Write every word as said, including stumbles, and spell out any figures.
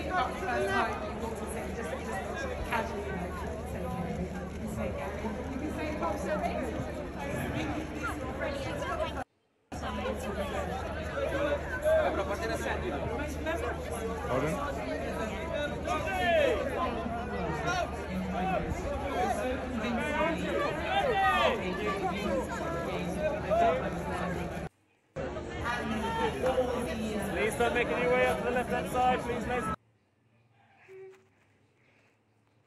not the first time you walked on stage, just, just casually, you know, say, say, you can say, oh, so Pardon? Please start making your way up to the left hand side, please, ladies.